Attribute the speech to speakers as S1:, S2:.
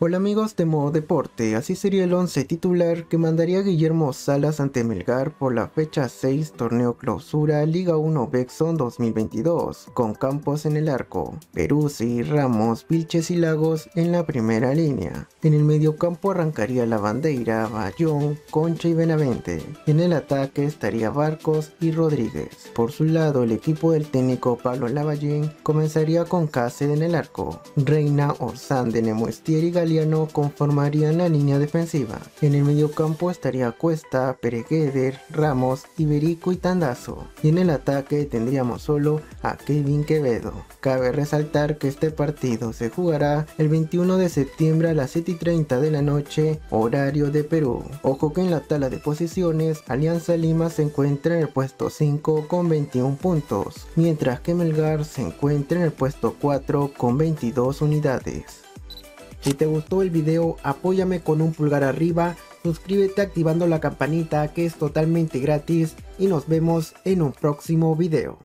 S1: Hola amigos de Modo Deporte, así sería el 11 titular que mandaría Guillermo Salas ante Melgar por la fecha 6 Torneo Clausura Liga 1 Bexon 2022, con Campos en el arco, Peruzzi, Ramos, Vilches y Lagos en la primera línea. En el mediocampo arrancaría Lavandeira, Bayón, Concha y Benavente. En el ataque estaría Barcos y Rodríguez. Por su lado, el equipo del técnico Pablo Lavallén comenzaría con Cáceres en el arco, Reina, Orsán, Nemuestier y Galiano conformarían la línea defensiva. En el mediocampo estaría Cuesta, Peregueder, Ramos, Iberico y Tandazo. Y en el ataque tendríamos solo a Kevin Quevedo. Cabe resaltar que este partido se jugará el 21 de septiembre a las 7:30 de la noche, horario de Perú. Ojo que en la tabla de posiciones, Alianza Lima se encuentra en el puesto 5 con 21 puntos, mientras que Melgar se encuentra en el puesto 4 con 22 unidades. Si te gustó el video, apóyame con un pulgar arriba, suscríbete activando la campanita que es totalmente gratis y nos vemos en un próximo video.